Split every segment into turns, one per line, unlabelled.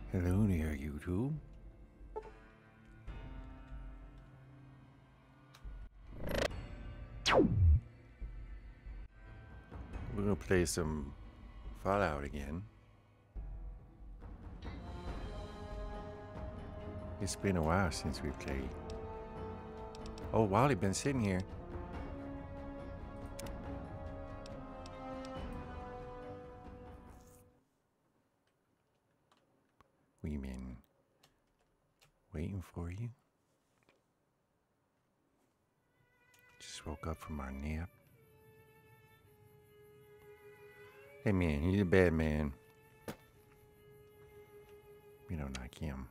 Hello there, YouTube. We're gonna play some Fallout again. It's been a while since we played. Oh, Wally been sitting here. We been waiting for you. Just woke up from our nap. Hey man, he's a bad man. We don't like him.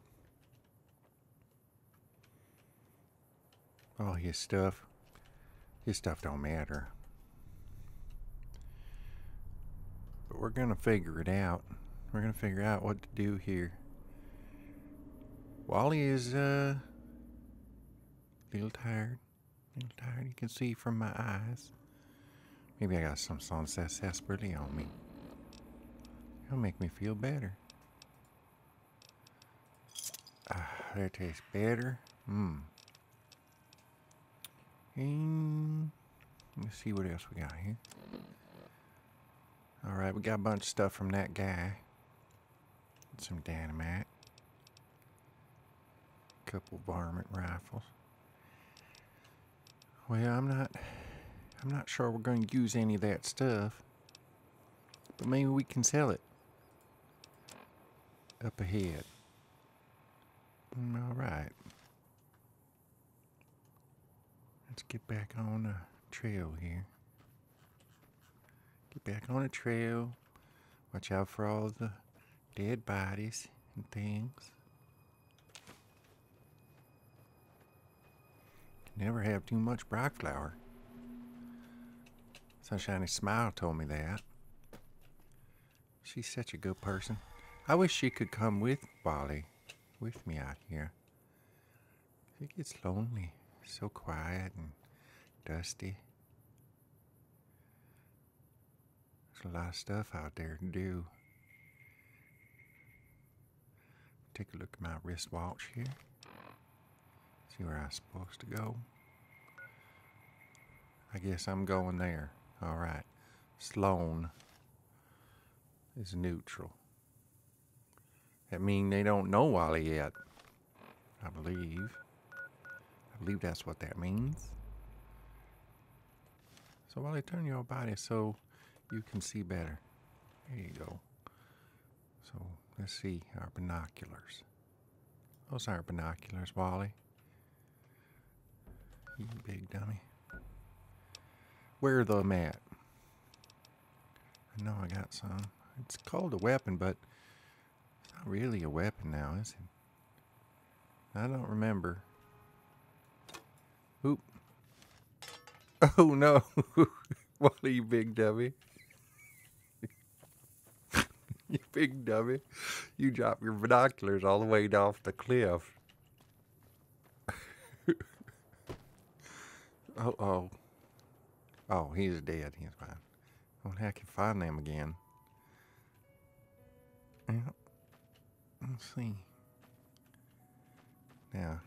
All his stuff don't matter. But we're gonna figure it out. We're gonna figure out what to do here. Wally is a little tired. You can see from my eyes. Maybe I got some sarsaparilla on me. It'll make me feel better. That tastes better. And let's see what else we got here. Alright, we got a bunch of stuff from that guy. Some dynamite. A couple varmint rifles. Well, I'm not sure we're going to use any of that stuff. But maybe we can sell it. Up ahead. Alright. Let's get back on the trail here. Get back on the trail. Watch out for all the dead bodies and things. Never have too much Brock flour. Sunshiny Smile told me that. She's such a good person. I wish she could come with Wally, with me out here. It gets lonely, so quiet and dusty. There's a lot of stuff out there to do. Take a look at my wristwatch here. See where I'm supposed to go. I guess I'm going there. Alright. Sloan is neutral. That means they don't know Wally yet. I believe that's what that means. So Wally, turn your body so you can see better. There you go. So let's see our binoculars. Those aren't binoculars, Wally. You big dummy. Where are them at? I know I got some. It's called a weapon, but it's not really a weapon now, is it? I don't remember. Oop. Oh no. Wally, you big dummy. You big dummy. You dropped your binoculars all the way off the cliff. Oh, he's dead. He's fine. Oh, I can find them again. Yeah. Let's see. Now,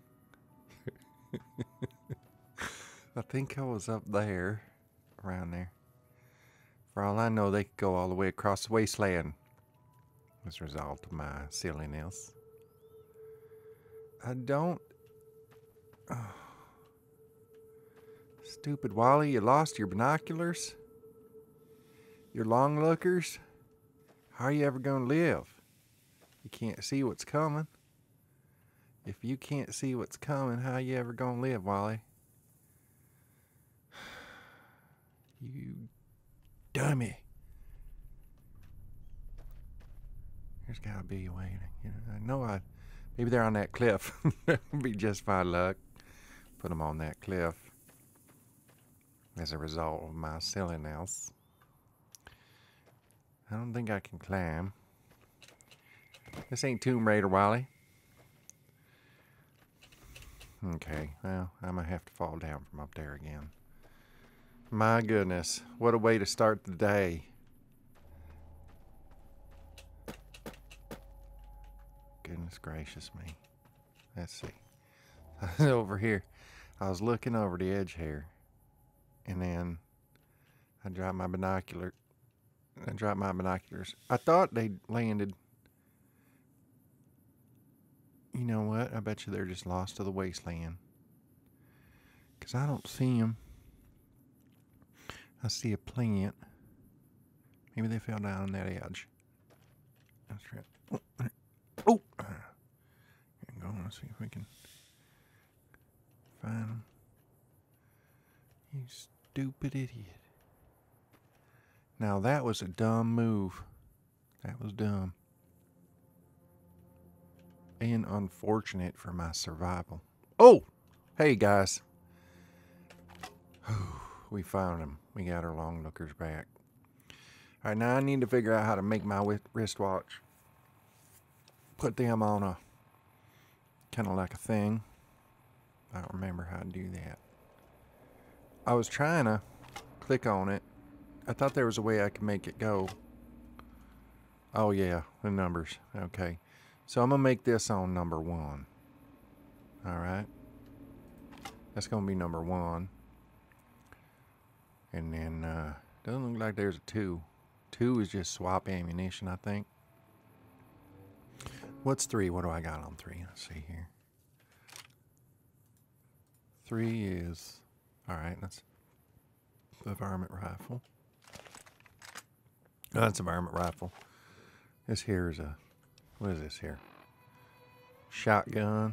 I think I was up there, around there. For all I know, they could go all the way across the wasteland as a result of my silliness. I don't... Oh. Stupid Wally, you lost your binoculars? Your long lookers? How are you ever going to live? You can't see what's coming. If you can't see what's coming, how are you ever going to live, Wally? You dummy. There's got to be a way to, I know maybe they're on that cliff. That would be just fine luck. Put them on that cliff. As a result of my silliness. I don't think I can climb. This ain't Tomb Raider, Wally. Okay, well, I might have to fall down from up there again. My goodness, what a way to start the day. goodness gracious me. Let's see. Over here. I was looking over the edge here. And then I dropped my binoculars. I thought they landed. You know what? I bet you they're just lost to the wasteland. Because I don't see them. I see a plant. Maybe they fell down on that edge. That's right. Oh! Go on, let's see if we can find them. You stupid idiot. Now that was a dumb move. That was dumb. And unfortunate for my survival. Oh! Hey guys. We found them. We got our long lookers back. Alright, now I need to figure out how to make my wristwatch. Put them on a kind of like a thing. I don't remember how to do that. I was trying to click on it. I thought there was a way I could make it go. Oh yeah, the numbers. Okay. So I'm going to make this on number 1. Alright. That's going to be number 1. And then, doesn't look like there's a 2. 2 is just swap ammunition, I think. What's 3? What do I got on 3? Let's see here. 3 is... Alright, that's the varmint rifle. Oh, that's a varmint rifle. This here is a... What is this here? Shotgun.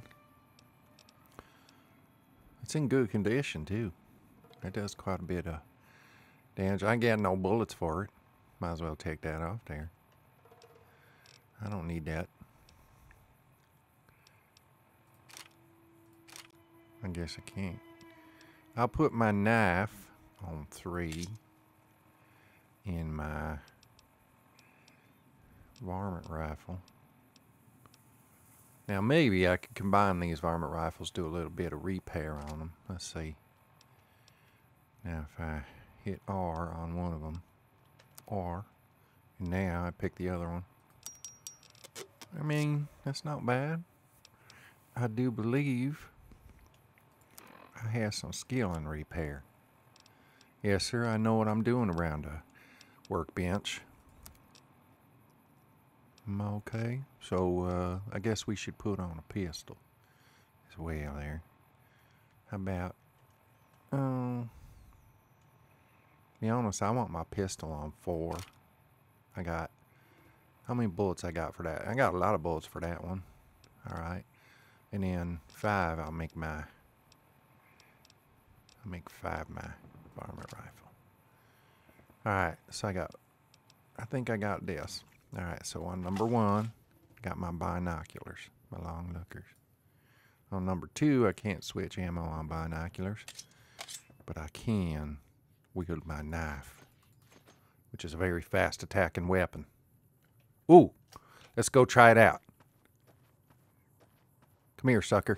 It's in good condition, too. It does quite a bit of damage. I ain't got no bullets for it. Might as well take that off there. I don't need that. I guess I can't. I'll put my knife on 3 in my varmint rifle. Now maybe I could combine these varmint rifles, do a little bit of repair on them. Let's see. Now if I hit R on one of them, R, and now I pick the other one. I mean, that's not bad. I do believe I have some skill in repair. Yes sir, I know what I'm doing around a workbench. Okay, so I guess we should put on a pistol as well there. How about, be honest, I want my pistol on 4. I got, how many bullets I got for that? I got a lot of bullets for that one. Alright, and then 5 I'll make 5 my varmint rifle. Alright, so I think I got this. Alright, so on number 1, got my binoculars, my long lookers. On number 2, I can't switch ammo on binoculars, but I can wield my knife, which is a very fast attacking weapon. Ooh, let's go try it out. Come here, sucker.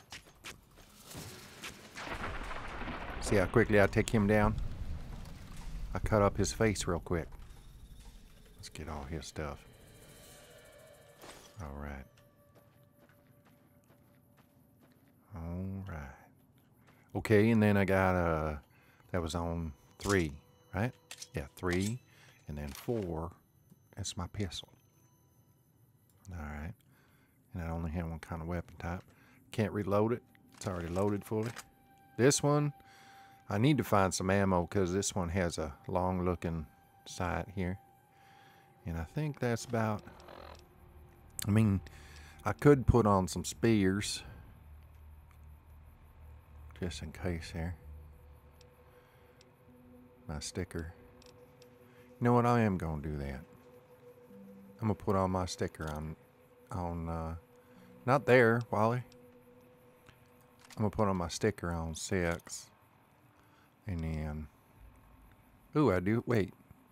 See how quickly I take him down? I cut up his face real quick. Let's get all his stuff. Alright. Alright. Okay, and then I got, that was on 3, right? Yeah, 3, and then 4, that's my pistol. Alright. And I only have one kind of weapon type. Can't reload it. It's already loaded fully. This one, I need to find some ammo because this one has a long looking sight here. And I think that's about, I mean, I could put on some spears just in case here. My sticker. You know what? I am going to do that. I'm going to put on my sticker on not there, Wally. I'm going to put on my sticker on 6. And then, ooh, I do, wait.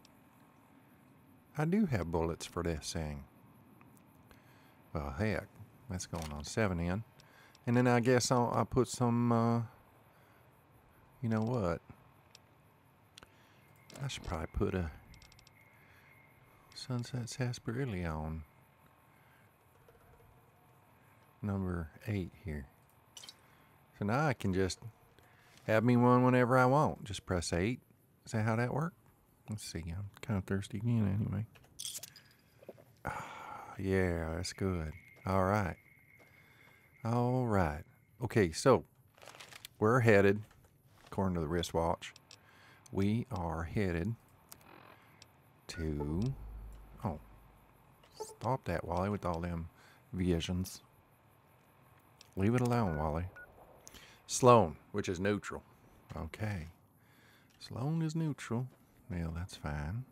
I do have bullets for this thing. Well, heck, that's going on 7 in. And then I guess I'll put some, you know what? I should probably put a Sunset Sarsaparilla on. number 8 here. So now I can just have me one whenever I want. Just press 8. Is that how that works? Let's see. I'm kind of thirsty again anyway. Yeah, that's good. All right. All right. Okay, so we're headed, according to the wristwatch, we are headed to... Oh, stop that, Wally, with all them visions. Leave it alone, Wally. Sloan, which is neutral. Okay. Sloan is neutral. Well, that's fine.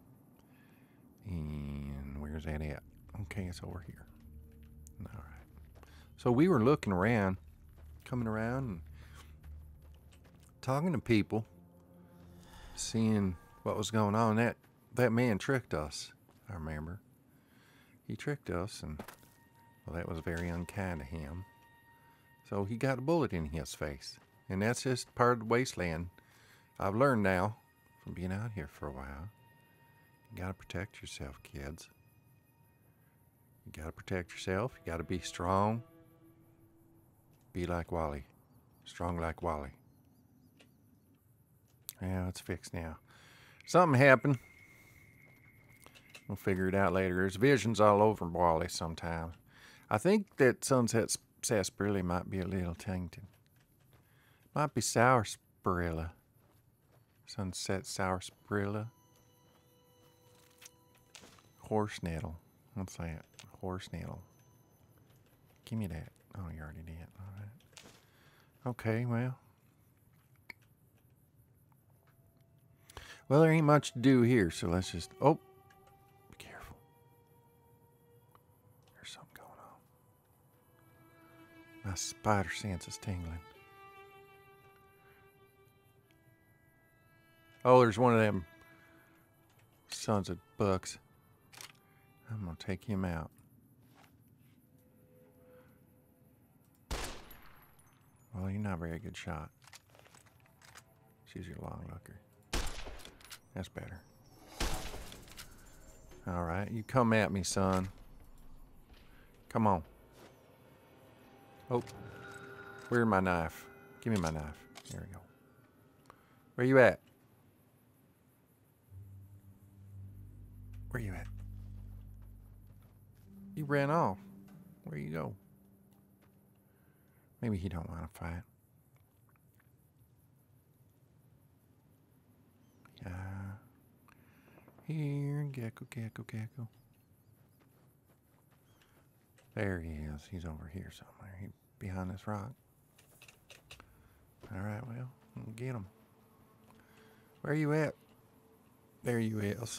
And where's that at? Okay, it's over here. All right. So we were looking around, coming around and talking to people, seeing what was going on. That man tricked us, I remember. He tricked us, and well, that was very unkind of him. So he got a bullet in his face. And that's just part of the wasteland. I've learned now from being out here for a while. You gotta protect yourself, kids. You gotta protect yourself. You gotta be strong. Be like Wally. Strong like Wally. Yeah, it's fixed now. Something happened. We'll figure it out later. There's visions all over Wally sometimes. I think that Sunset Sarsaparilla might be a little tainted. Might be sarsaparilla. Sunset sarsaparilla. Horse nettle. What's that? Horse nettle. Give me that. Oh, you already did. All right. Okay, well. Well, there ain't much to do here, so let's just... Oh! Be careful. There's something going on. My spider sense is tingling. Oh, there's one of them sons of bucks. I'm going to take him out. Well, you're not a very good shot. She's your long looker. That's better. All right, you come at me, son. Come on. Oh, where's my knife? Give me my knife. There we go. Where you at? Where you at? You ran off. Where you go? Maybe he don't want to fight. Here, gecko. There he is. He's over here somewhere. He's behind this rock. All right, well, we'll get him. Where you at? There you is.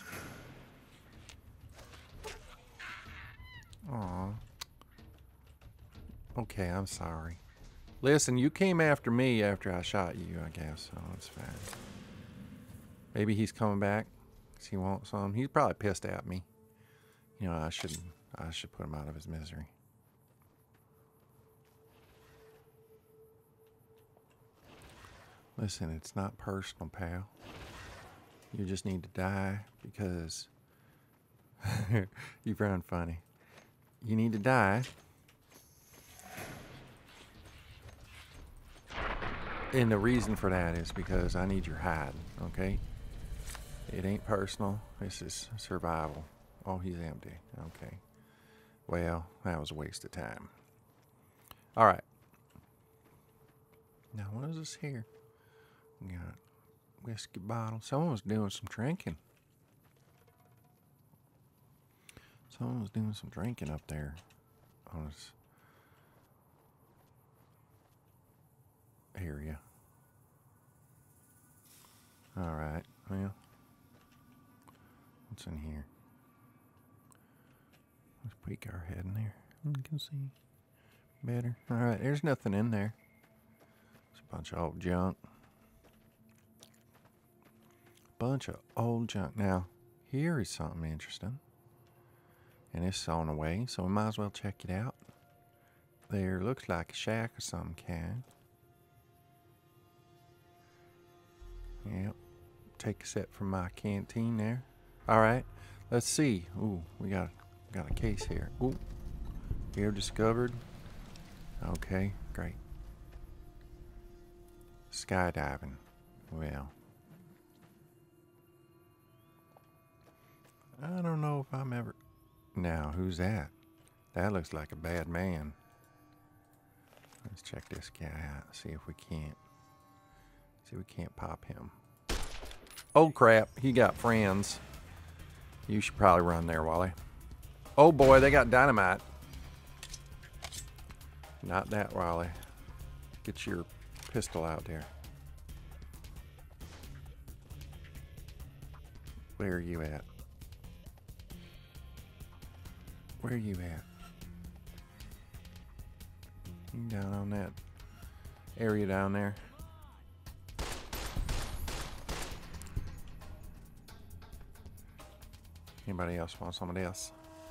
Aw. Okay, I'm sorry. Listen, you came after me after I shot you, I guess, so it's fine. Maybe he's coming back. Does he want some? He's probably pissed at me. You know, I should put him out of his misery. Listen, it's not personal, pal. You just need to die because you found funny. You need to die. And the reason for that is because I need your hide, okay? It ain't personal. This is survival. Oh, he's empty. Okay. Well, that was a waste of time. All right. Now, what is this here? We got whiskey bottle. Someone was doing some drinking. Someone was doing some drinking up there on this area. All right. Well, what's in here? Let's peek our head in there. You can see better. All right. There's nothing in there. It's a bunch of old junk. Bunch of old junk. Now, here is something interesting. And it's on the way, so we might as well check it out. There looks like a shack of some kind. Yep. Take a sip from my canteen there. Alright, let's see. Ooh, we got a case here. Ooh. Here discovered Okay, great. Skydiving. Well, I don't know if I'm ever... Now, who's that? That looks like a bad man. Let's check this guy out. See if we can't... See if we can't pop him. Oh, crap. He got friends. You should probably run there, Wally. Oh, boy. They got dynamite. Not that, Wally. Get your pistol out there. Where are you at? Where are you at? You down on that area down there? Anybody else want some of this?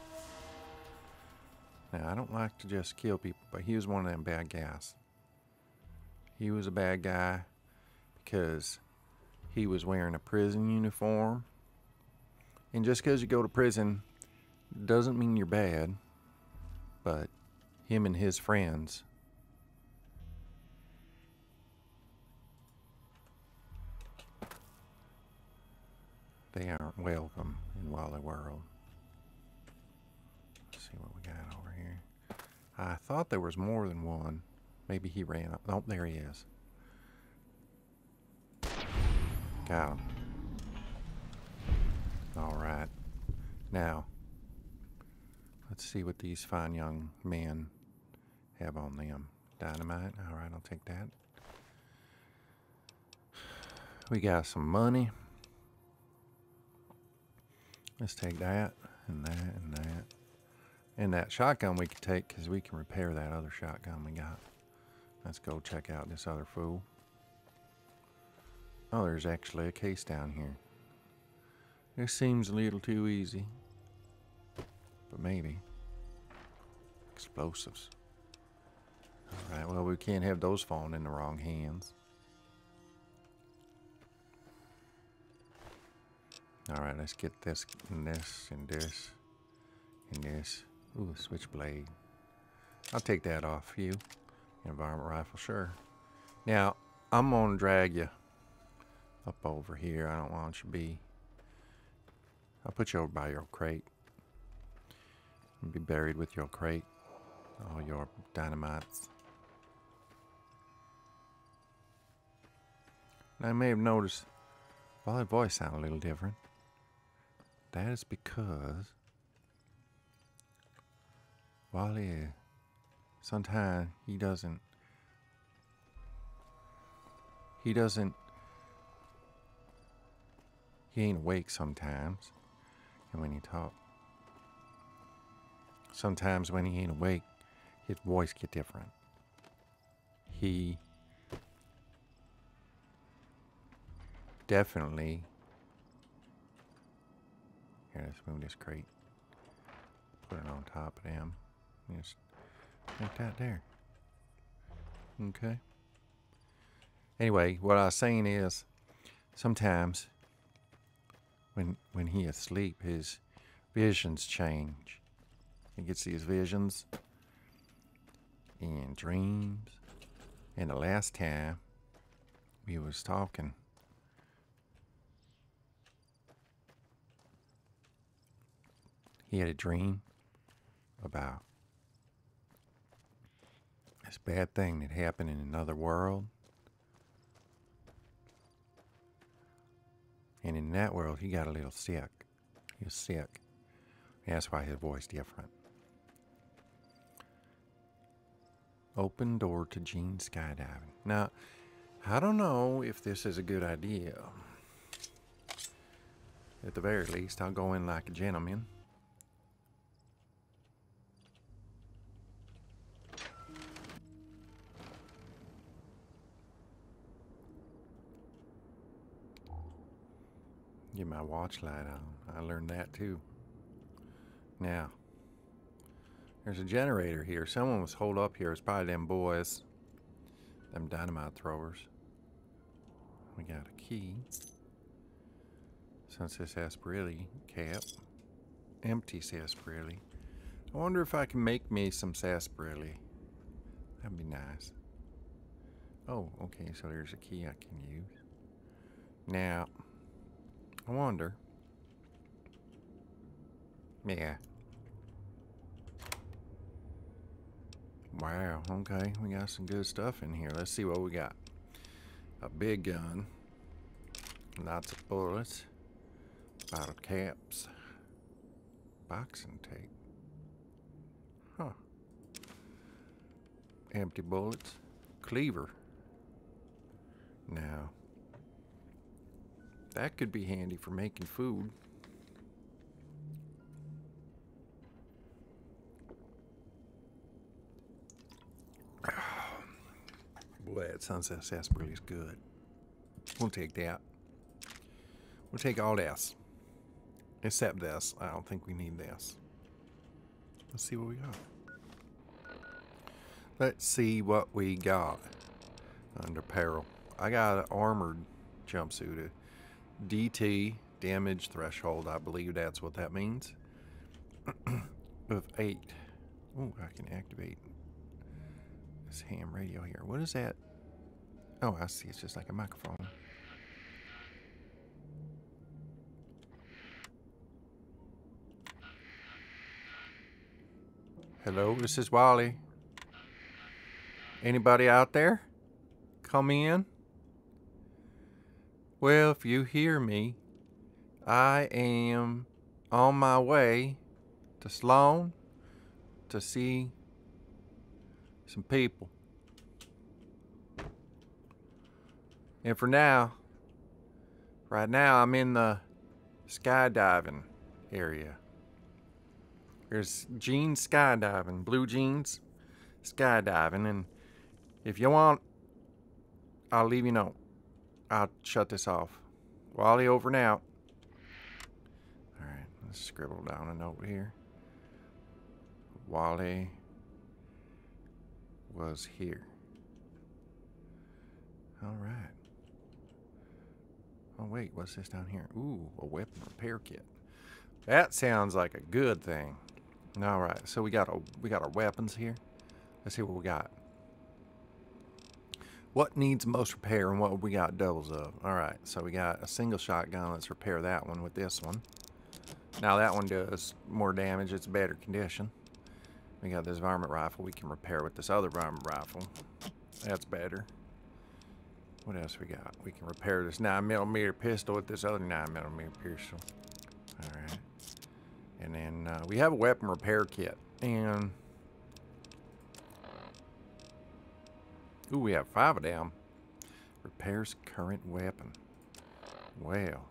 Now, I don't like to just kill people, but he was one of them bad guys. He was a bad guy because he was wearing a prison uniform. And just because you go to prison doesn't mean you're bad. But him and his friends, they aren't welcome in Wally World. Let's see what we got over here. I thought there was more than one. Maybe he ran up. Oh, there he is. Got him. All right. Now, let's see what these fine young men have on them. Dynamite. All right, I'll take that. We got some money. Let's take that and that and that. And that shotgun we can take because we can repair that other shotgun we got. Let's go check out this other fool. Oh, there's actually a case down here. This seems a little too easy. But maybe. Explosives. Alright, well, we can't have those falling in the wrong hands. Alright, let's get this and this and this and this. Ooh, switchblade. I'll take that off you. Environment rifle, sure. Now, I'm gonna drag you up over here. I don't want you to be... I'll put you over by your crate. And be buried with your crate. All your dynamites. And I may have noticed Wally's voice sounded a little different. That is because Wally, sometimes he ain't awake sometimes. And when he talks, sometimes when he ain't awake, his voice get different. He definitely... Here, let's move this crate. Put it on top of them. Just like that there. Okay. Anyway, what I was saying is, sometimes when he is asleep, his visions change. He gets these visions and dreams. And the last time we was talking, he had a dream about this bad thing that happened in another world. And in that world, he got a little sick. He was sick. And that's why his voice different. Open door to Gene skydiving. Now, I don't know if this is a good idea. At the very least, I'll go in like a gentleman. Get my watch light on. I learned that too. Now, there's a generator here. Someone was holed up here. It's probably them boys. Them dynamite throwers. We got a key. Since this sarsaparilla cap. Empty sarsaparilla. I wonder if I can make me some sarsaparilla. That'd be nice. Oh, okay, so there's a key I can use. Now, I wonder. Yeah. Wow, okay, we got some good stuff in here. Let's see what we got. A big gun. Lots of bullets. Bottle caps. Boxing tape. Huh. Empty bullets. Cleaver. Now, that could be handy for making food. Boy, that sunset sarsaparilla is good. We'll take that. We'll take all this. Except this. I don't think we need this. Let's see what we got. Let's see what we got under peril. I got an armored jumpsuit. A DT, damage threshold. I believe that's what that means. Of 8. Oh, I can activate this ham radio here. What is that? Oh, I see. It's just like a microphone. Hello, this is Wally. Anybody out there? Come in. Well, if you hear me, I am on my way to Sloan to see some people. And for now, right now, I'm in the skydiving area. There's jeans skydiving, blue jeans skydiving, and if you want, I'll leave you know. I'll shut this off. Wally over and out. Alright, let's scribble down a note here. Wally was here. Alright. Oh wait, what's this down here? Ooh, a weapon repair kit. That sounds like a good thing. Alright, so we got our weapons here. Let's see what we got. What needs most repair and what we got doubles of? Alright, so we got a single shotgun. Let's repair that one with this one. Now that one does more damage. It's better condition. We got this varmint rifle we can repair with this other varmint rifle. That's better. What else we got? We can repair this 9mm pistol with this other 9mm pistol. Alright. And then we have a weapon repair kit. And ooh, we have 5 of them. Repairs current weapon. Well,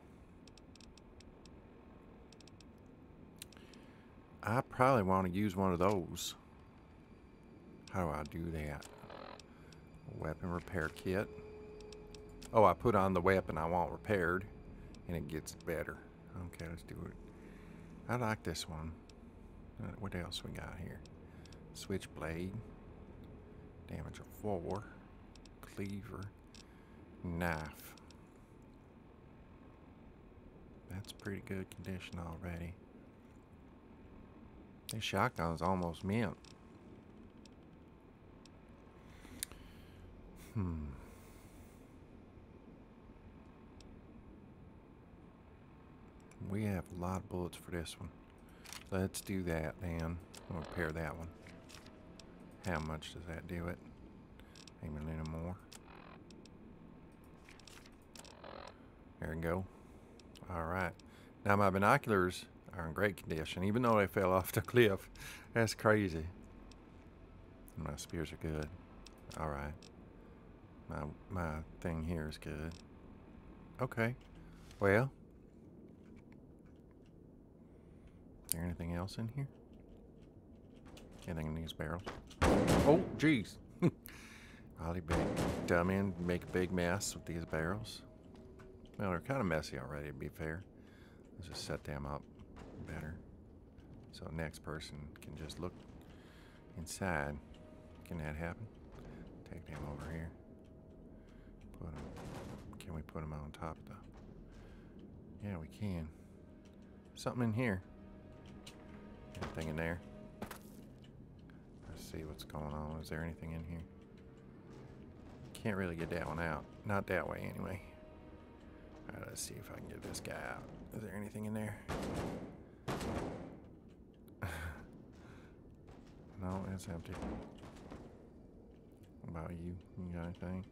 I probably want to use one of those. How do I do that? Weapon repair kit. Oh, I put on the weapon I want repaired, and it gets better. Okay, let's do it. I like this one. What else we got here? Switchblade. Damage of 4. Cleaver. Knife. That's pretty good condition already. This shotgun's almost mint. We have a lot of bullets for this one. Let's do that then. We'll repair that one. How much does that do it? Maybe a little more. There we go. Alright. Now my binoculars are in great condition, even though they fell off the cliff. That's crazy. My spears are good. Alright. My thing here is good. Okay. Well. Is there anything else in here? Anything in these barrels? Oh, jeez. Probably dumb in, make a big mess with these barrels. Well, they're kind of messy already, to be fair. Let's just set them up better. So next person can just look inside. Can that happen? Take them over here. Put them. Can we put them on top of the... Yeah, we can. Something in here. Anything in there? Let's see what's going on. Is there anything in here? Can't really get that one out. Not that way, anyway. Alright, let's see if I can get this guy out. Is there anything in there? No, it's empty. What about you? You got anything?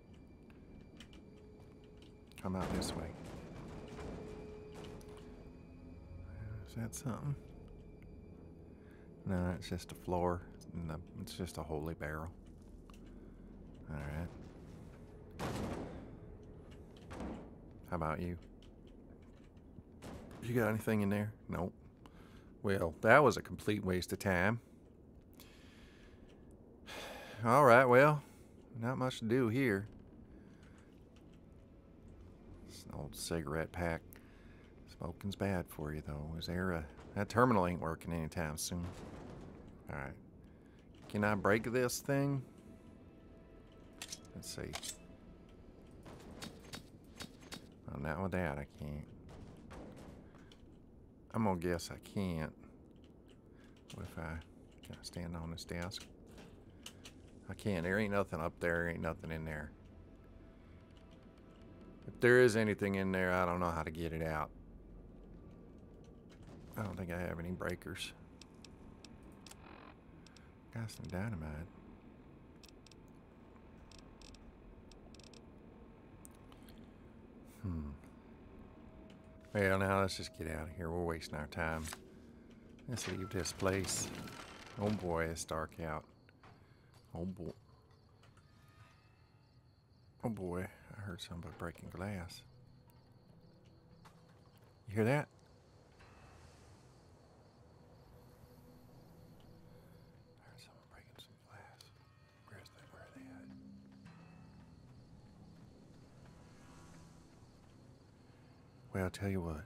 Come out this way. Is that something? No, it's just a floor. No, it's just a holy barrel. Alright. How about you? You got anything in there? Nope. Well, that was a complete waste of time. Alright, well, not much to do here. It's an old cigarette pack. Smoking's bad for you, though. Is there a... That terminal ain't working anytime soon. Alright. Can I break this thing? Let's see. Well, not with that, I can't. I'm gonna guess I can't. What if I... Can I stand on this desk? I can't. There ain't nothing up there. There ain't nothing in there. If there is anything in there, I don't know how to get it out. I don't think I have any breakers. Got some dynamite. Well, now let's just get out of here. We're wasting our time. Let's leave this place. Oh boy, it's dark out. Oh boy. Oh boy, I heard somebody breaking glass. You hear that? I heard someone breaking some glass. Where are they at? Well, I'll tell you what.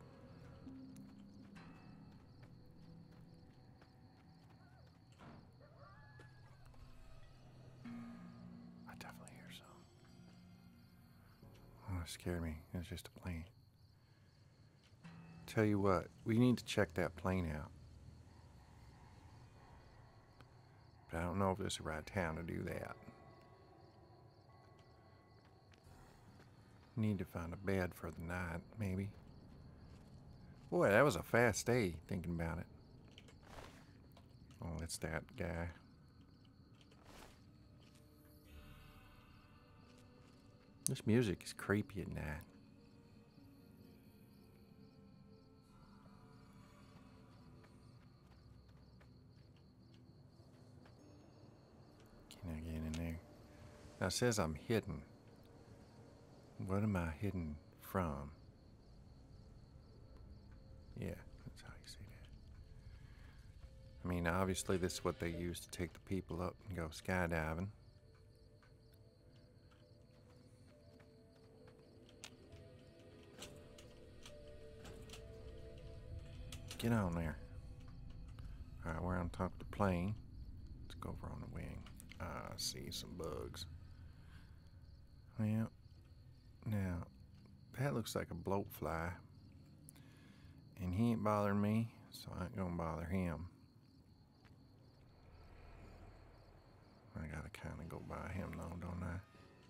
I definitely hear some. Oh, it scared me. It was just a plane. Tell you what, we need to check that plane out. But I don't know if this is the right time to do that. Need to find a bed for the night, maybe. Boy, that was a fast day, thinking about it. Oh, it's that guy. This music is creepy at night. Can I get in there? Now it says I'm hidden. What am I hidden from? Yeah, that's how you say that. I mean, obviously this is what they use to take the people up and go skydiving. Get on there. Alright, we're on top of the plane. Let's go over on the wing. I see some bugs. Well, now, that looks like a bloatfly. And he ain't bothering me, so I ain't gonna bother him. I gotta kinda go by him though, don't I?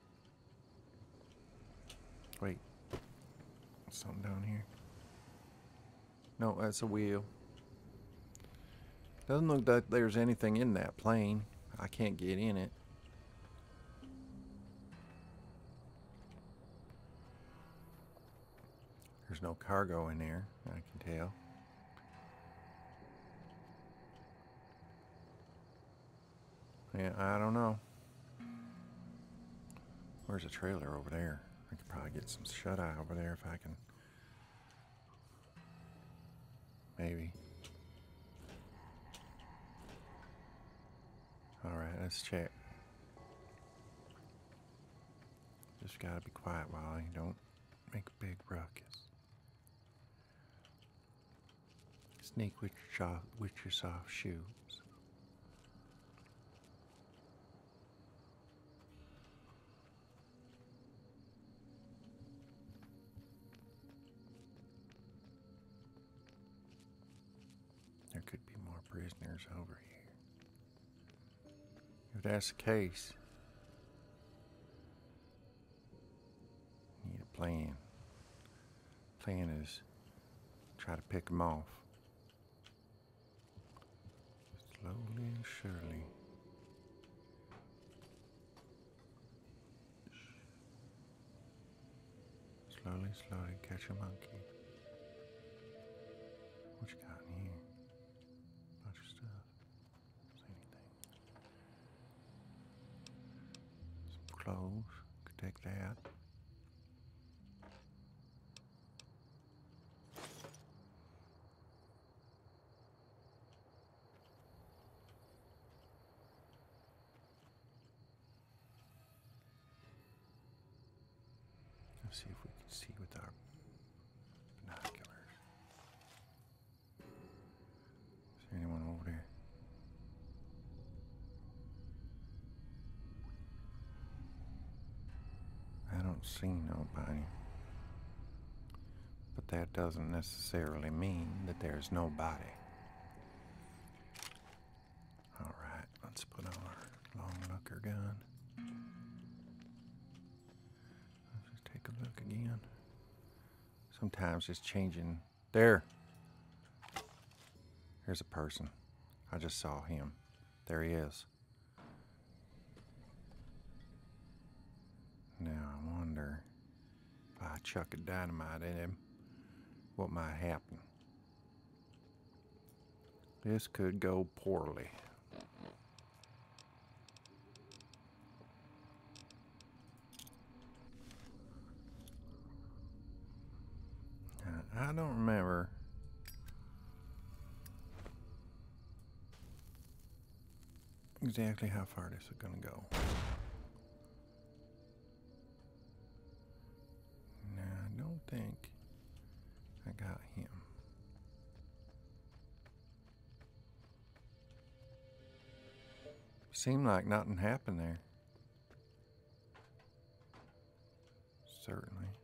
Wait. Something down here? No, that's a wheel. Doesn't look like there's anything in that plane. I can't get in it. There's no cargo in there, I can tell. Yeah, I don't know. Where's a trailer over there? I could probably get some shut-eye over there if I can. Maybe. Alright, let's check. Just gotta be quiet, Wally. Don't make a big ruckus. Sneak with your soft shoes. There could be more prisoners over here. If that's the case, need a plan. Plan is try to pick them off. Slowly and surely. Slowly, slowly catch a monkey. What you got in here? Bunch of stuff. See anything? Some clothes. Could take that. Let's see if we can see with our binoculars. Is there anyone over there? I don't see nobody. But that doesn't necessarily mean that there's nobody. Alright, let's put on our long looker gun. Let's just take a look again. Sometimes it's changing. There! There's a person. I just saw him. There he is. Now I wonder if I chuck a dynamite at him, what might happen. This could go poorly. I don't remember exactly how far this is going to go. No, I don't think I got him. Seemed like nothing happened there. Certainly.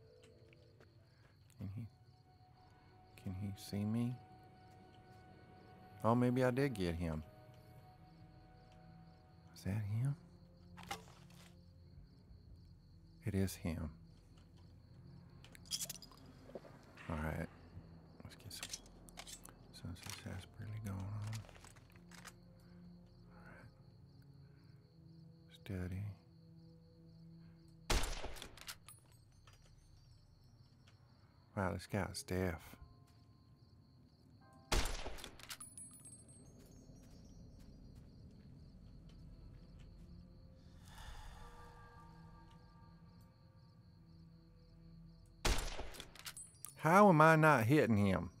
Can he see me? Oh, maybe I did get him. Is that him? It is him. Alright. Let's get some sunset sarsaparilla going on. Alright. Steady. Wow, this guy's staff. How am I not hitting him?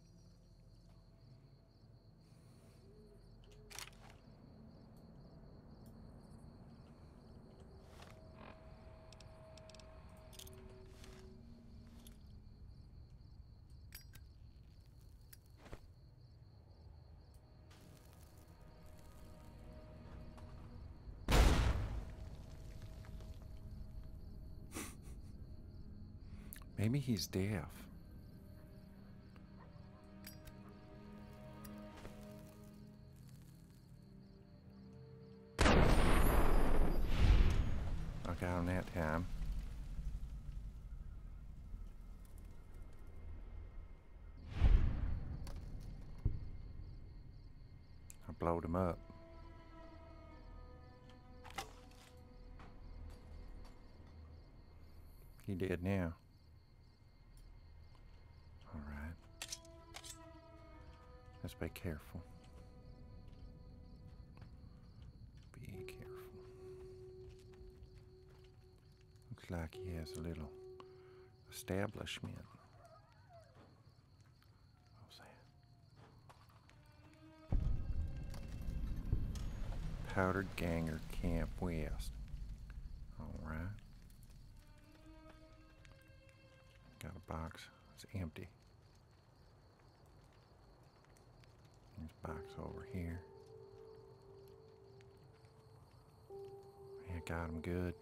Maybe he's deaf. I got him that time. I blowed him up. He did now. All right. Let's be careful. Be careful. Looks like he has a little establishment. What's that? Powdered Ganger Camp West. All right. Got a box. It's empty. There's a box over here. Yeah, got him good.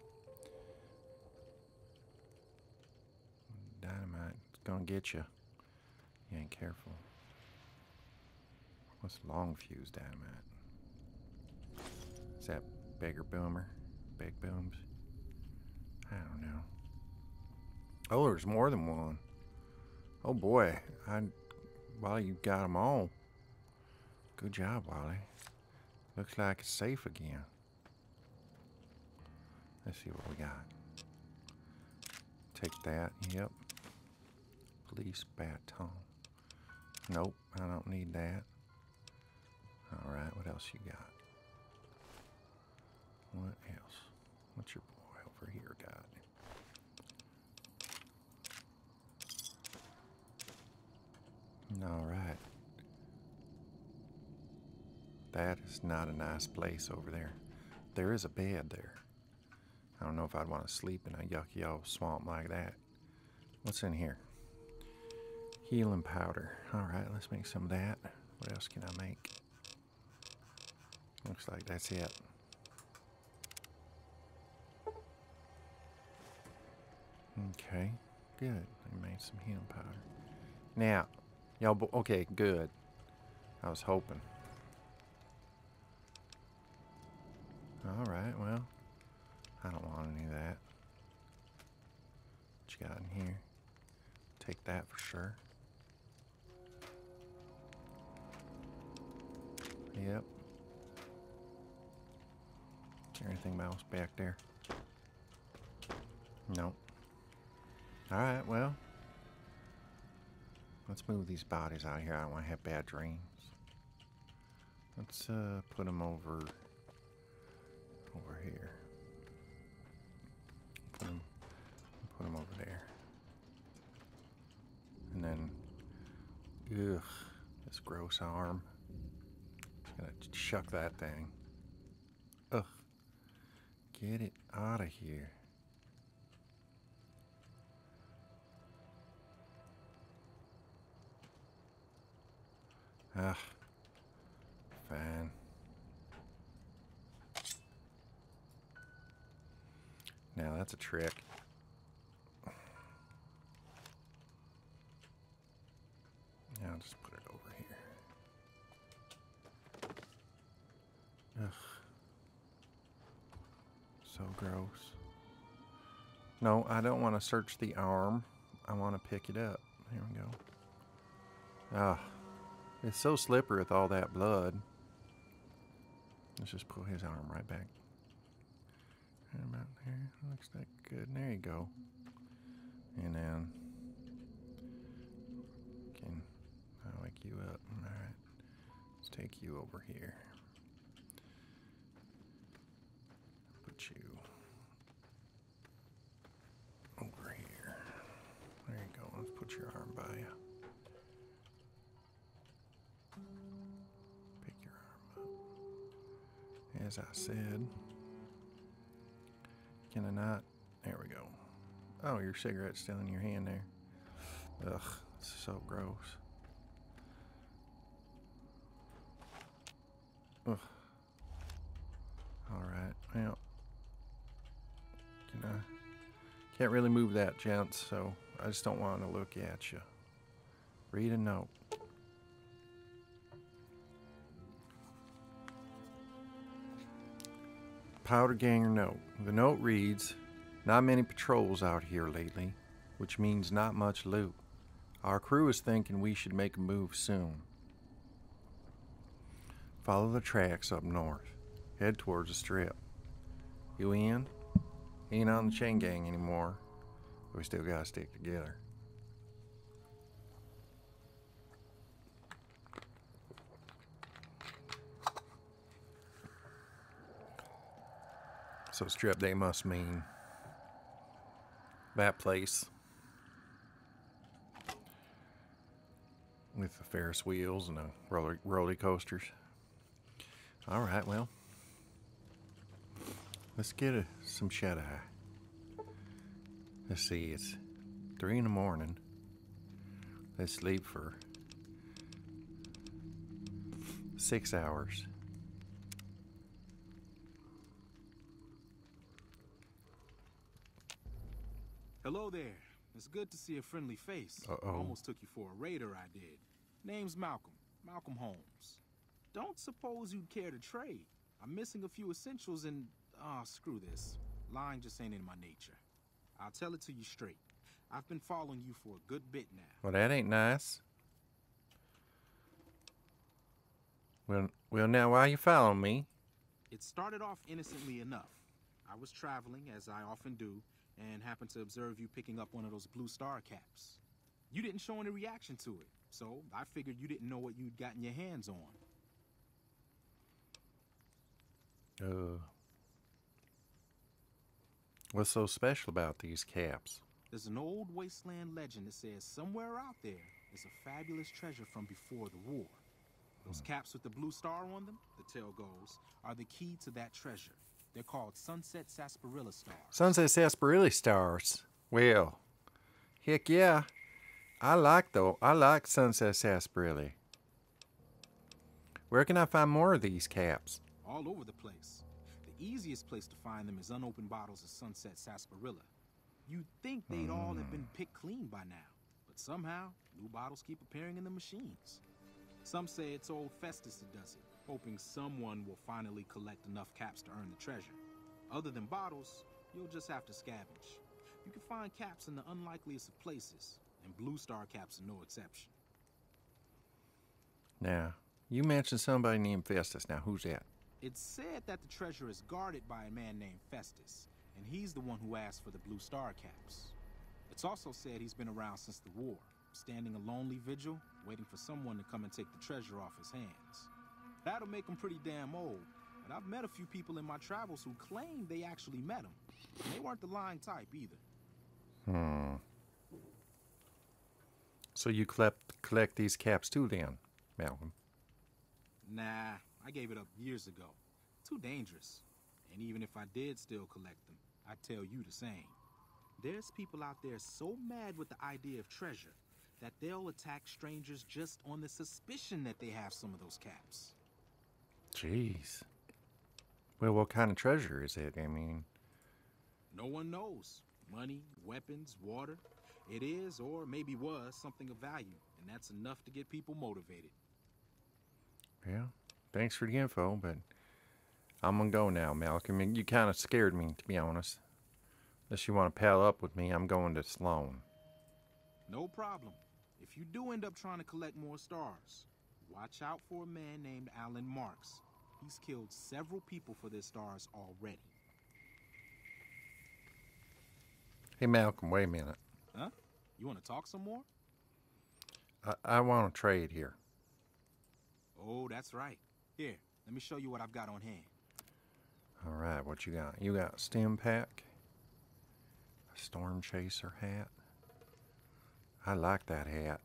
Dynamite, it's gonna get you. You ain't careful. What's long fuse dynamite? Is that Bigger boomer. Big booms. I don't know. Oh, there's more than one. Oh boy. Wally, you got them all. Good job, Wally. Looks like it's safe again. Let's see what we got. Take that. Yep. Police baton. Nope, I don't need that. Alright, what else you got? What else? What's your boy over here got? Alright. That is not a nice place over there. There is a bed there. I don't know if I'd want to sleep in a yucky old swamp like that. What's in here? Healing powder. Alright, let's make some of that. What else can I make? Looks like that's it. Okay, good. I made some healing powder. Now, y'all, okay, good. I was hoping. Alright, well, I don't want any of that. What you got in here? Take that for sure. Yep. Is there anything else back there? Nope. Alright, well. Let's move these bodies out of here. I don't want to have bad dreams. Let's put them over here. Put them over there. And then, ugh, this gross arm. Gonna chuck that thing. Ugh. Get it out of here. Ah. Fine. Now that's a trick. Now I'll just put it over here. Ugh. So gross. No, I don't want to search the arm. I want to pick it up. Here we go. Ah. It's so slippery with all that blood. Let's just pull his arm right back. Right about there. Looks like good. There you go. And then I'll wake you up. Alright. Let's take you over here. Put you over here. There you go. Let's put your arm by you. Pick your arm up. As I said. Can I not? There we go. Oh, your cigarette's still in your hand there. Ugh, it's so gross. Ugh. Alright, well. Can't really move that, gents, so I just don't want to look at you. Read a note. Powder Ganger note. The note reads, "Not many patrols out here lately, which means not much loot. Our crew is thinking we should make a move soon. Follow the tracks up north. Head towards the strip. You in? Ain't on the chain gang anymore. But we still gotta stick together." So strip day must mean that place with the Ferris wheels and the roller coasters. All right, well, let's get some shut eye. Let's see, it's 3 in the morning. Let's sleep for 6 hours.
Hello there. It's good to see a friendly face.
Uh-oh.
Almost took you for a raider, I did. Name's Malcolm. Malcolm Holmes. Don't suppose you'd care to trade. I'm missing a few essentials and... Ah, screw this. Lying just ain't in my nature. I'll tell it to you straight. I've been following you for a good bit now.
Well, that ain't nice. Well, now why you following me?
It started off innocently enough. I was traveling, as I often do, and happened to observe you picking up one of those blue star caps. You didn't show any reaction to it, so I figured you didn't know what you'd gotten your hands on.
What's so special about these caps?
There's an old wasteland legend that says somewhere out there is a fabulous treasure from before the war. Those caps with the blue star on them, the tale goes, are the key to that treasure. They're called Sunset Sarsaparilla Stars.
Sunset Sarsaparilla Stars. Well, heck yeah. I like Sunset Sarsaparilla. Where can I find more of these caps?
All over the place. The easiest place to find them is unopened bottles of Sunset Sarsaparilla. You'd think they'd all have been picked clean by now, but somehow, new bottles keep appearing in the machines. Some say it's old Festus that does it, hoping someone will finally collect enough caps to earn the treasure. Other than bottles, you'll just have to scavenge. You can find caps in the unlikeliest of places, and blue star caps are no exception.
Now, you mentioned somebody named Festus. Now, who's that?
It's said that the treasure is guarded by a man named Festus, and he's the one who asked for the blue star caps. It's also said he's been around since the war, standing a lonely vigil, waiting for someone to come and take the treasure off his hands. That'll make him pretty damn old, but I've met a few people in my travels who claim they actually met him. And they weren't the lying type either.
So you collect these caps too then, Malcolm?
Nah, I gave it up years ago. Too dangerous. And even if I did still collect them, I'd tell you the same. There's people out there so mad with the idea of treasure that they'll attack strangers just on the suspicion that they have some of those caps.
Jeez. Well, what kind of treasure is it? I mean...
No one knows. Money, weapons, water. It is, or maybe was, something of value, and that's enough to get people motivated.
Yeah, thanks for the info, but I'm gonna go now, Malcolm. You kind of scared me, to be honest. Unless you want to pal up with me, I'm going to Sloan.
No problem. If you do end up trying to collect more stars, watch out for a man named Alan Marks. He's killed several people for their stars already.
Hey, Malcolm, wait a minute.
Huh? You want to talk some more?
I want to trade here.
Oh, that's right. Here, let me show you what I've got on hand.
All right, what you got? You got a stim pack, a storm chaser hat. I like that hat.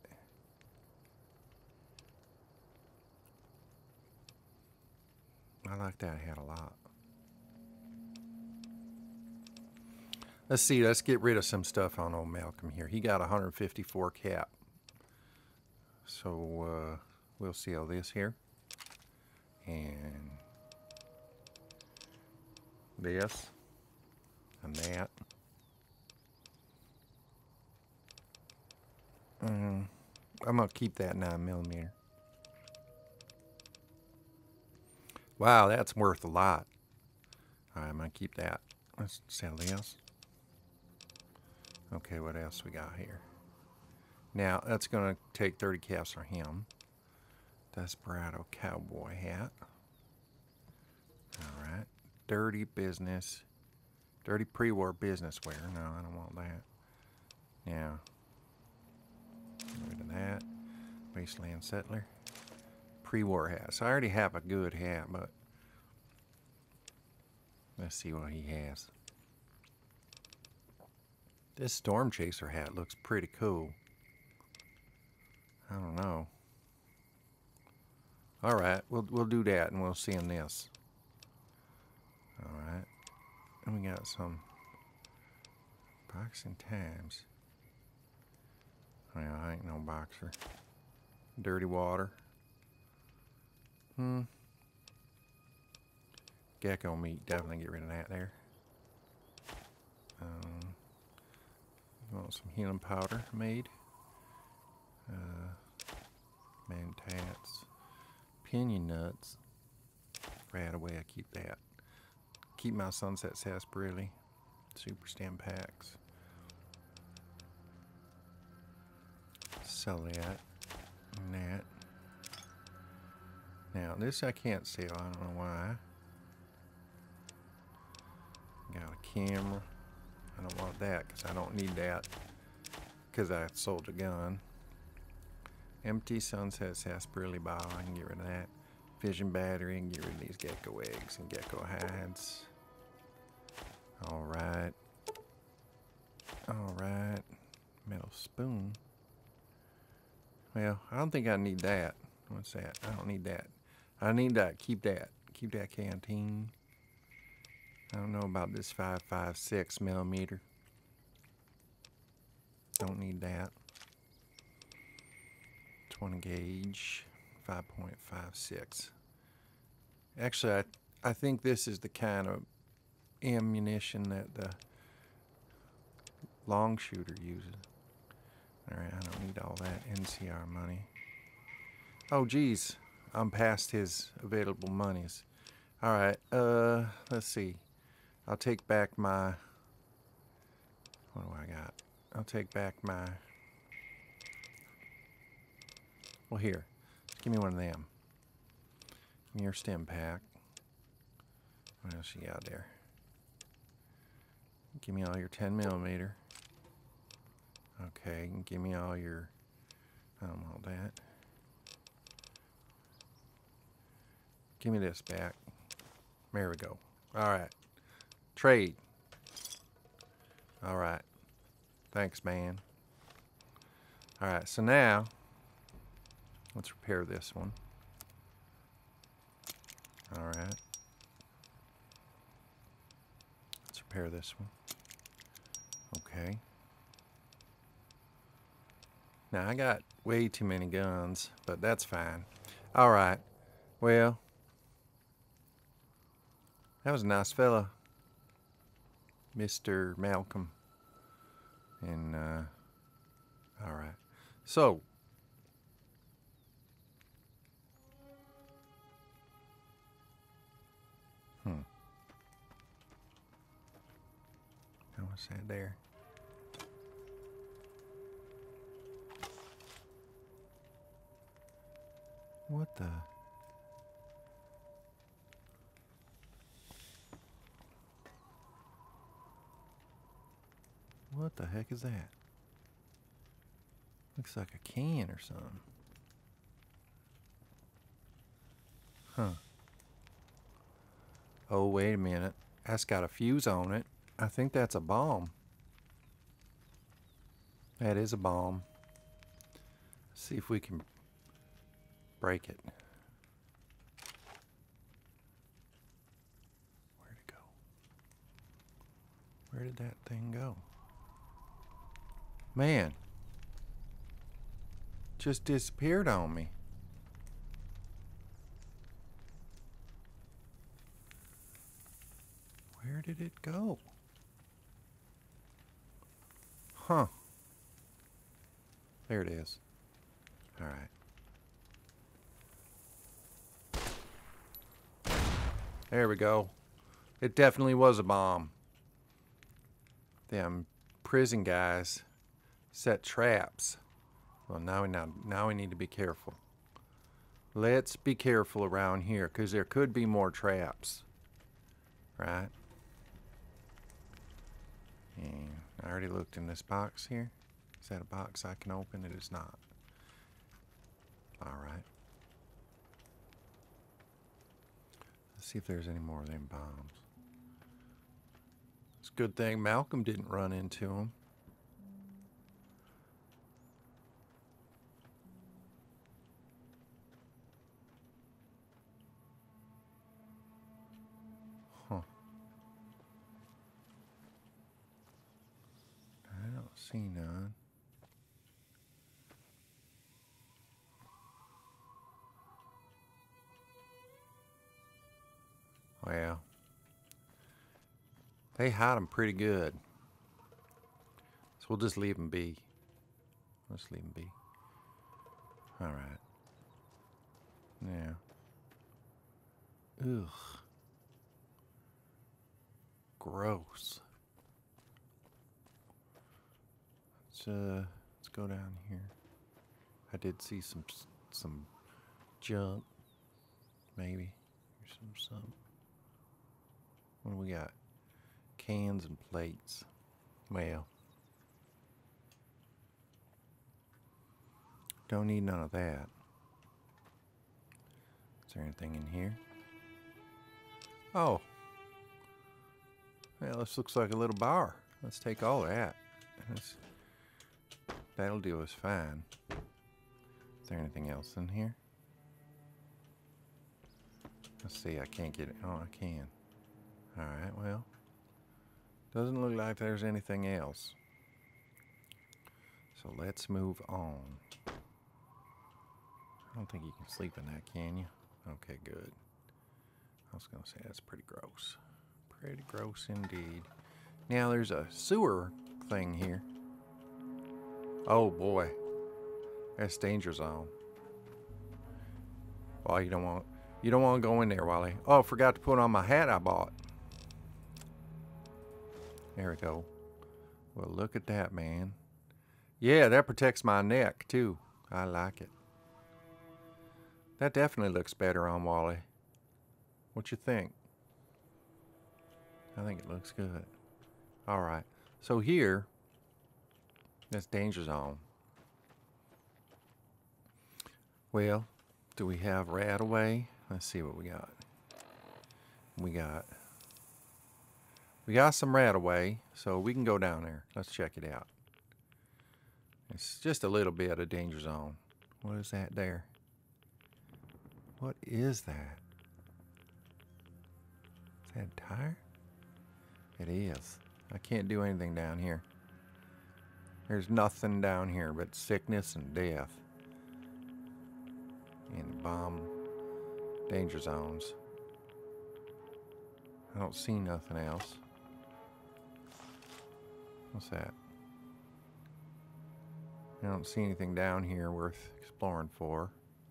I like that hat a lot. Let's see, let's get rid of some stuff on old Malcolm here. He got 154 cap. So we'll sell this here. And this. And that. I'm going to keep that 9mm. Wow, that's worth a lot. All right, I'm going to keep that. Let's sell this. Okay, what else we got here? Now, that's going to take 30 caps for him. Desperado cowboy hat. All right. Dirty business. Dirty pre-war business wear. No, I don't want that. Now, get rid of that. Wasteland settler. Pre-war hat. So I already have a good hat, but let's see what he has. This storm chaser hat looks pretty cool. I don't know. All right, we'll do that, and we'll see in this. All right, and we got some boxing tabs. Well, I ain't no boxer. Dirty water. Gecko meat, definitely get rid of that there. You want some healing powder made. Mentats. Pinion nuts. right away. I keep that. Keep my Sunset Sarsaparilla super stem packs. Sell that and that. Now this I can't sell. I don't know why. Got a camera. I don't want that because I don't need that because I sold a gun. Empty Sunset Sarsaparilla bottle. I can get rid of that. Fission battery. I can get rid of these gecko eggs and gecko hides. Alright. Alright. Metal spoon. Well, I don't think I need that. What's that? I don't need that. I need that. Keep that. Keep that canteen. I don't know about this 5.56 millimeter. Don't need that. 20 gauge. 5.56. Actually, I think this is the kind of ammunition that the long shooter uses. Alright, I don't need all that NCR money. Oh, geez. I'm past his available monies. Alright, let's see. I'll take back my... What do I got? I'll take back my... Well, here. Give me one of them. Give me your stem pack. What else you got there? Give me all your 10 millimeter. Okay, give me all your... I don't want that. Give me this back. There we go. Alright. Trade. Alright. Thanks, man. Alright, so now, let's repair this one. Alright. Let's repair this one. Okay. Now, I got way too many guns, but that's fine. Alright. Well, that was a nice fella, Mr. Malcolm. And, alright. So, how was that there? What the? What the heck is that? Looks like a can or something. Huh. Oh, wait a minute. That's got a fuse on it. I think that's a bomb. That is a bomb. Let's see if we can break it. Where'd it go? Where did that thing go? Man. Just disappeared on me. Where did it go? Huh. There it is. All right. There we go. It definitely was a bomb. Them prison guys set traps. Well, now we need to be careful. Let's be careful around here, because there could be more traps. Right? And I already looked in this box here. Is that a box I can open? It is not. Alright. Let's see if there's any more of them bombs. It's a good thing Malcolm didn't run into them. Huh. I don't see none. Well, they hide them pretty good. So we'll just leave them be. Let's leave them be. Alright. Yeah. Ugh. Gross. Let's go down here. I did see some junk, maybe. Here's some. What do we got? Cans and plates. Well, don't need none of that. Is there anything in here? Oh. Well, this looks like a little bar. Let's take all that. That'll do us fine. Is there anything else in here? Let's see, I can't get it. Oh, I can. Alright, well. Doesn't look like there's anything else. So let's move on. I don't think you can sleep in that, can you? Okay, good. I was going to say that's pretty gross. Pretty gross indeed. Now there's a sewer thing here. Oh boy. That's danger zone. Well, you don't want to go in there, Wally. Oh, I forgot to put on my hat I bought. There we go. Well, look at that, man. Yeah, that protects my neck, too. I like it. That definitely looks better on Wally. What you think? I think it looks good. Alright. So here, that's danger zone. Well, do we have rat away? Let's see what we got. We got some rat away, so we can go down there. Let's check it out. It's just a little bit of danger zone. What is that there? What is that? Is that a tire? It is. I can't do anything down here. There's nothing down here but sickness and death. And bomb danger zones. I don't see nothing else. What's that? I don't see anything down here worth exploring for.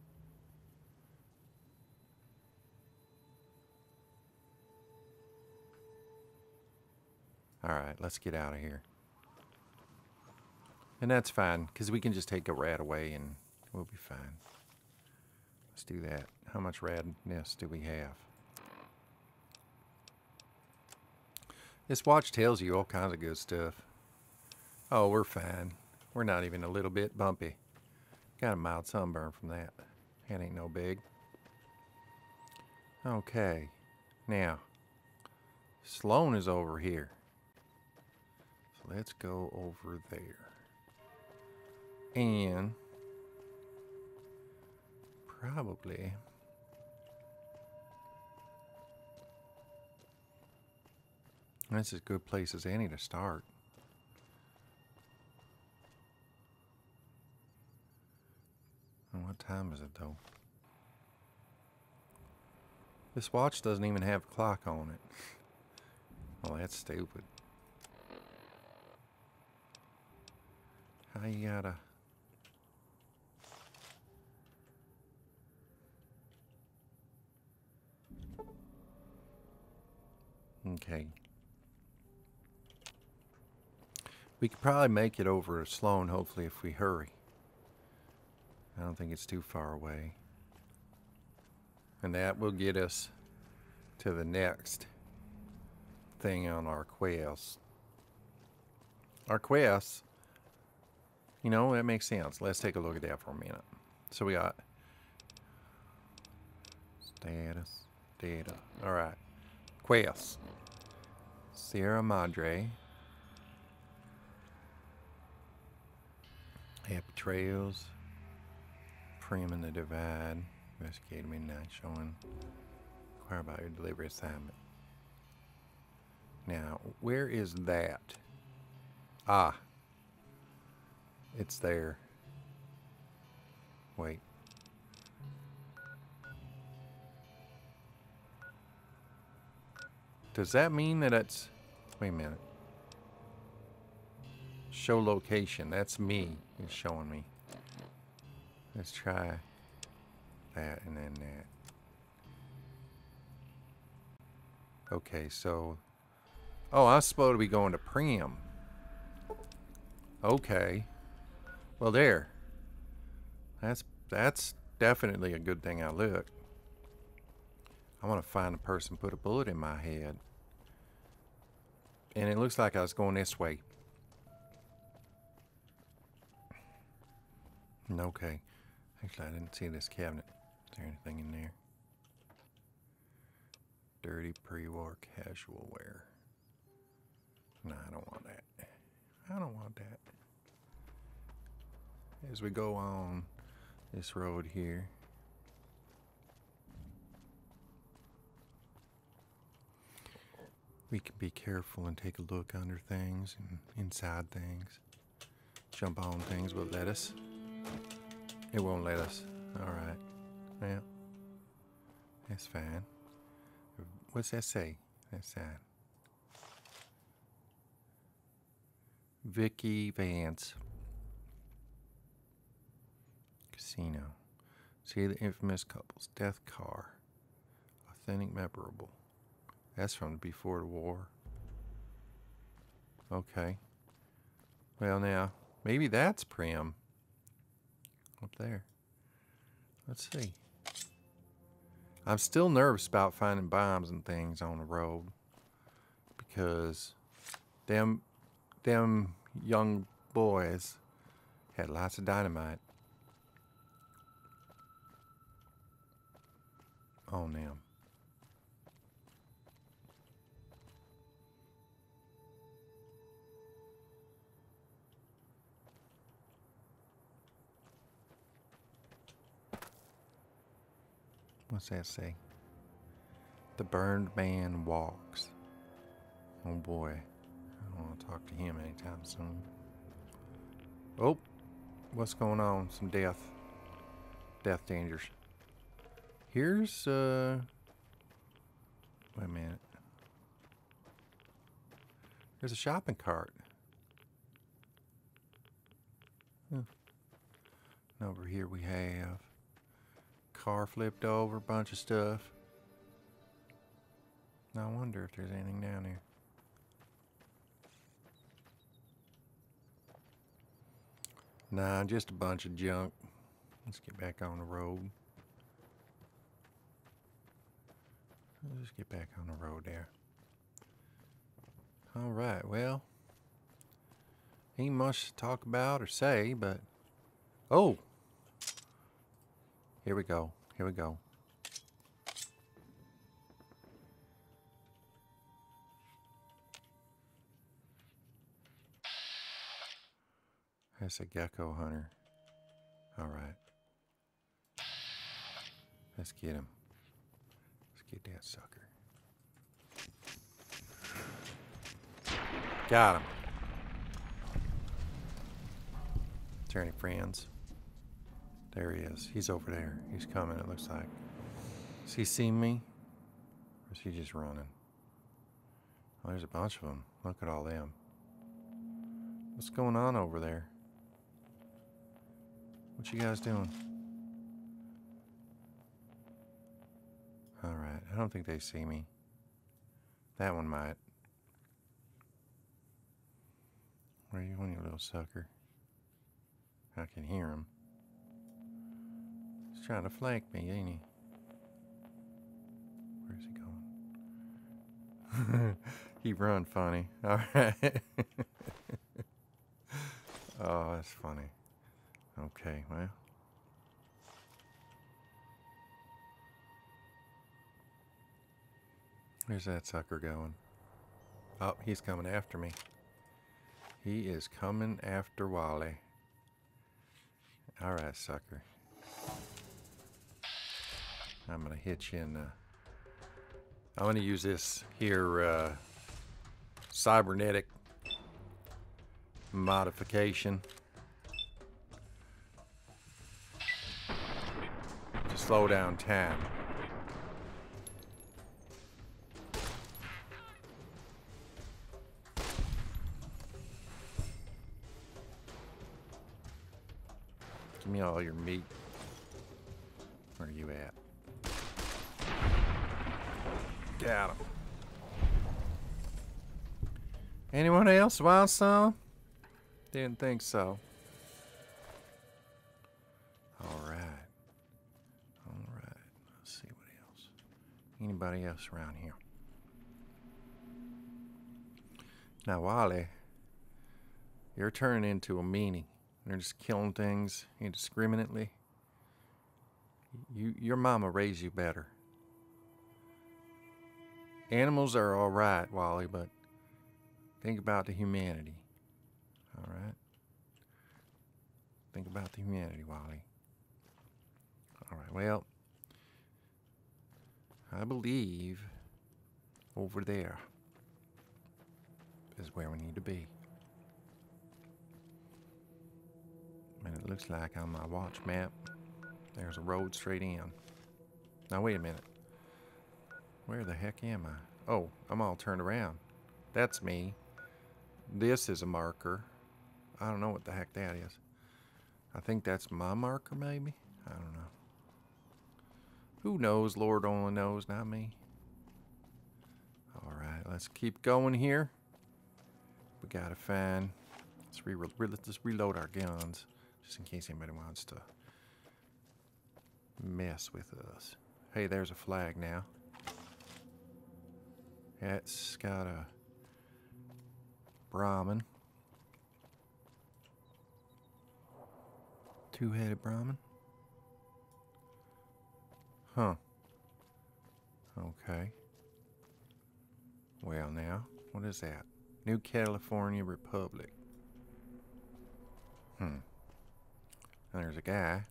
Alright, let's get out of here. And that's fine, because we can just take a rat away and we'll be fine. Let's do that. How much radness do we have? This watch tells you all kinds of good stuff. Oh, we're fine. We're not even a little bit bumpy. Got a mild sunburn from that. That ain't no big. Okay. Now, Sloan is over here. So let's go over there. And probably that's as good place as any to start. And what time is it though? This watch doesn't even have a clock on it. Well, that's stupid. How you gotta... Okay. We could probably make it over to Sloan, hopefully, if we hurry. I don't think it's too far away. And that will get us to the next thing on our quest. Our quest, you know, that makes sense. Let's take a look at that for a minute. So we got status, data. Alright. Quest. Sierra Madre. Happy Trails. Prim in the Divide. Investigate Midnight Showing. Inquire about your delivery assignment. Now, where is that? Ah. It's there. Wait. Does that mean that it's... Wait a minute. Show location. That's me. It's showing me. Let's try that and then that. Okay, so... Oh, I'm supposed to be going to Priam. Okay. Well, there. That's definitely a good thing I looked. I want to find a person put a bullet in my head. And it looks like I was going this way. Okay. Actually, I didn't see this cabinet. Is there anything in there? Dirty pre-war casual wear. No, I don't want that. I don't want that. As we go on this road here. We can be careful and take a look under things and inside things. Jump on things will let us. It won't let us. Alright. Well, that's fine. What's that say? That's that. Vicky Vance. Casino. See the infamous couples. Death car. Authentic memorable. That's from before the war. Okay. Well now, maybe that's Priam. Up there. Let's see. I'm still nervous about finding bombs and things on the road. Because them young boys had lots of dynamite on them. What's that say? The burned man walks. Oh boy. I don't want to talk to him anytime soon. Oh, what's going on? Some death. Death dangers. Here's, wait a minute. There's a shopping cart. Huh. And over here we have car flipped over, bunch of stuff. Now I wonder if there's anything down there. Nah, just a bunch of junk. Let's get back on the road. Let's just get back on the road there. Alright, well. Ain't much to talk about or say, but... Oh! Here we go. Here we go. That's a gecko hunter. Alright. Let's get him. Let's get that sucker. Got him. Is there any friends? There he is. He's over there. He's coming, it looks like. Has he seen me? Or is he just running? Oh, there's a bunch of them. Look at all them. What's going on over there? What you guys doing? Alright, I don't think they see me. That one might. Where are you going, you little sucker? I can hear him. He's trying to flank me, ain't he? Where's he going? He run funny. Alright. Oh, that's funny. Okay, well. Where's that sucker going? Oh, he's coming after me. He is coming after Wally. Alright, sucker. I'm gonna hit you in the... I'm gonna use this here, cybernetic modification to slow down time. Give me all your meat. Where are you at? Got him. Anyone else want some? Didn't think so. Alright. Alright. Let's see what else. Anybody else around here? Now, Wally, you're turning into a meanie. You're just killing things indiscriminately. Your mama raised you better. Animals are alright, Wally, but think about the humanity. Alright? Think about the humanity, Wally. Alright, well, I believe over there is where we need to be. And it looks like on my watch map, there's a road straight in. Now, wait a minute. Where the heck am I? Oh, I'm all turned around. That's me. This is a marker. I don't know what the heck that is. I think that's my marker, maybe? I don't know. Who knows? Lord only knows, not me. Alright, let's keep going here. We gotta find... Let's just reload our guns, just in case anybody wants to mess with us. Hey, there's a flag now. It's got a Brahmin. Two-headed Brahmin. Huh. Okay. Well now, what is that? New California Republic. And there's a guy.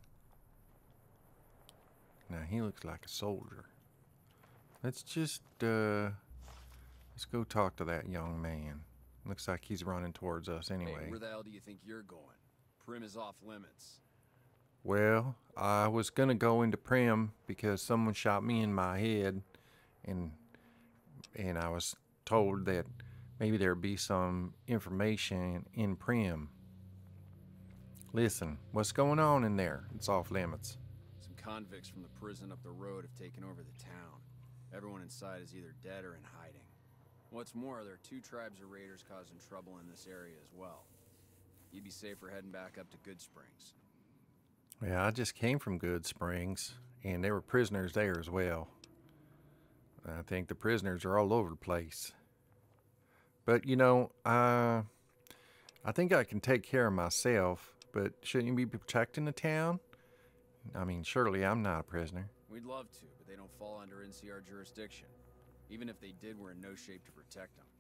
Now he looks like a soldier. Let's just, let's go talk to that young man. Looks like he's running towards us anyway.
Hey, where the hell do you think you're going? Prim is off limits.
Well, I was gonna go into Prim because someone shot me in my head, and I was told that maybe there'd be some information in Prim. Listen, what's going on in there? It's off limits.
Some convicts from the prison up the road have taken over the town. Everyone inside is either dead or in hiding. What's more, there are 2 tribes of raiders causing trouble in this area as well. You'd be safer heading back up to Good Springs.
Yeah, I just came from Good Springs, and there were prisoners there as well. I think the prisoners are all over the place. But, you know, I think I can take care of myself, but shouldn't you be protecting the town? I mean, surely I'm not a prisoner.
We'd love to, but they don't fall under NCR jurisdiction. Even if they did, we're in no shape to protect them.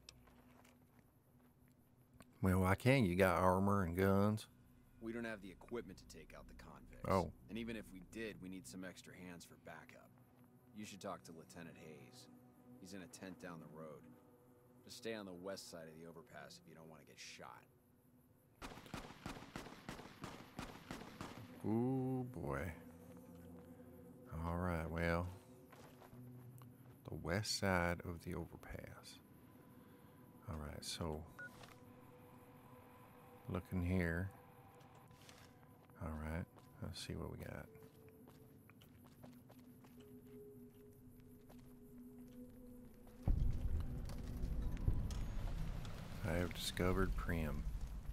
Well, why can't you? Got armor and guns.
We don't have the equipment to take out the convicts.
Oh.
And even if we did, we need some extra hands for backup. You should talk to Lieutenant Hayes. He's in a tent down the road. Just stay on the west side of the overpass if you don't want to get shot.
Ooh, boy. All right, well, the west side of the overpass. All right, so looking here. All right, let's see what we got. I have discovered Prim.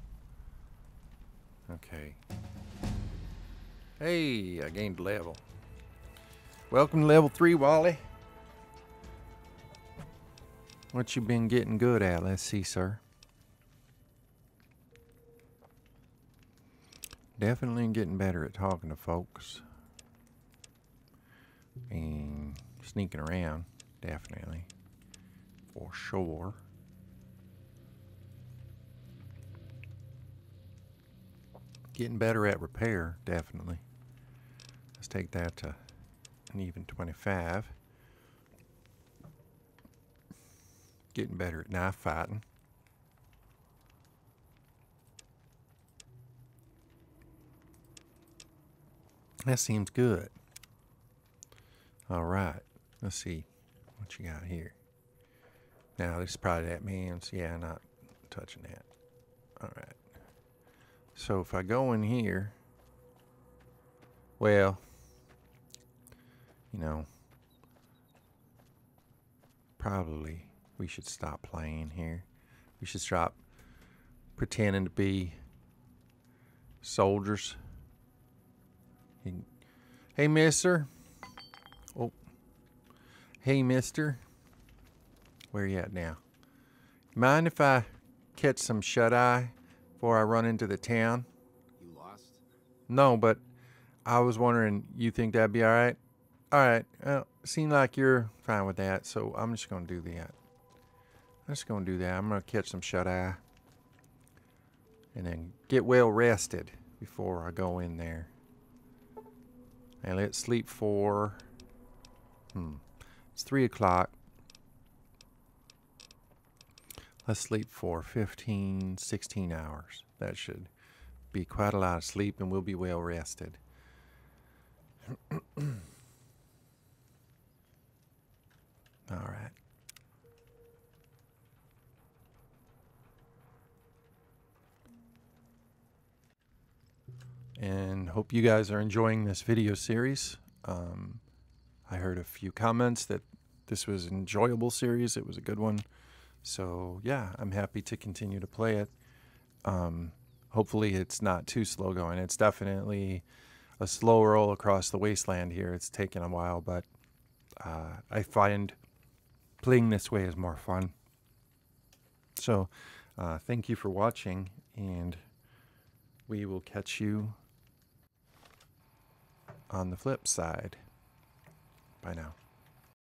Okay. Hey, I gained a level. Welcome to level 3, Wally. What you been getting good at? Let's see, sir. Definitely getting better at talking to folks. And sneaking around, definitely. For sure. Getting better at repair, definitely. Let's take that to an even 25. Getting better at knife fighting. That seems good. All right, let's see what you got here. Now, this is probably that man's. Yeah, not touching that. All right. So if I go in here, well, you know, probably we should stop playing here. We should stop pretending to be soldiers. Hey, mister. Oh. Hey, mister. Where you at now? Mind if I catch some shut-eye before I run into the town?
You lost?
No, but I was wondering, you think that'd be all right? All right. Well, seems like you're fine with that, so I'm just going to do that. I'm going to catch some shut-eye and then get well rested before I go in there. And let's sleep for... It's 3 o'clock. Let's sleep for 15, 16 hours. That should be quite a lot of sleep, and we'll be well rested. All right. And hope you guys are enjoying this video series. I heard a few comments that this was an enjoyable series. It was a good one. So yeah, I'm happy to continue to play it. Hopefully it's not too slow going. It's definitely a slow roll across the wasteland here. It's taken a while, but I find playing this way is more fun. So thank you for watching, and we will catch you on the flip side. Bye now.